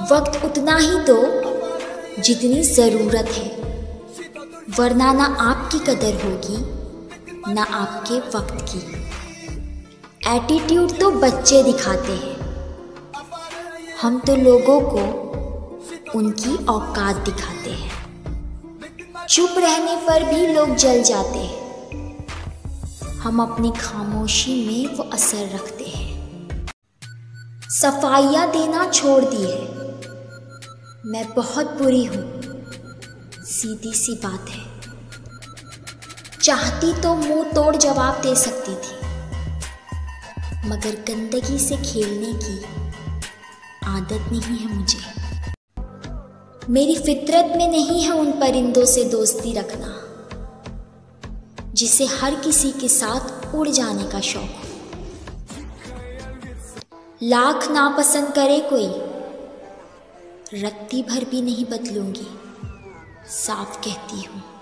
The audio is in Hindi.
वक्त उतना ही दो जितनी ज़रूरत है, वरना ना आपकी कदर होगी ना आपके वक्त की। एटीट्यूड तो बच्चे दिखाते हैं, हम तो लोगों को उनकी औकात दिखाते हैं। चुप रहने पर भी लोग जल जाते हैं, हम अपनी खामोशी में वो असर रखते हैं। सफाइयाँ देना छोड़ दी है, मैं बहुत बुरी हूँ, सीधी सी बात है। चाहती तो मुंह तोड़ जवाब दे सकती थी, मगर गंदगी से खेलने की आदत नहीं है मुझे। मेरी फितरत में नहीं है उन परिंदों से दोस्ती रखना जिसे हर किसी के साथ उड़ जाने का शौक हो। लाख नापसंद करे कोई, रत्ती भर भी नहीं बदलूंगी, साफ कहती हूँ।